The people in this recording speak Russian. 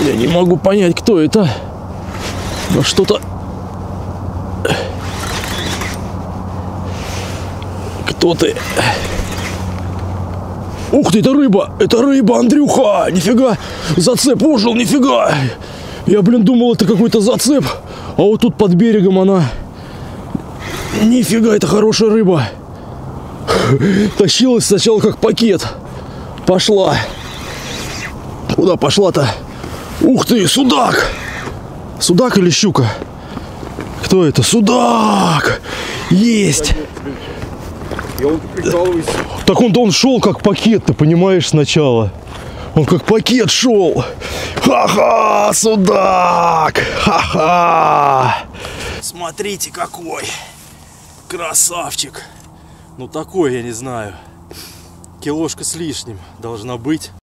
Я не могу понять, кто это. Но что-то... Кто ты? Ух ты, это рыба! Это рыба, Андрюха! Нифига! Зацеп ожил, нифига! Я, блин, думал, это какой-то зацеп. А вот тут под берегом она... Нифига, это хорошая рыба. Тащилась сначала как пакет. Пошла. Куда пошла-то? Ух ты, судак! Судак или щука? Кто это? Судак! Есть! Так он шел как пакет, ты понимаешь, сначала. Он как пакет шел. Ха-ха, судак! Ха-ха! Смотрите, какой красавчик. Ну такой, я не знаю. Килошка с лишним должна быть.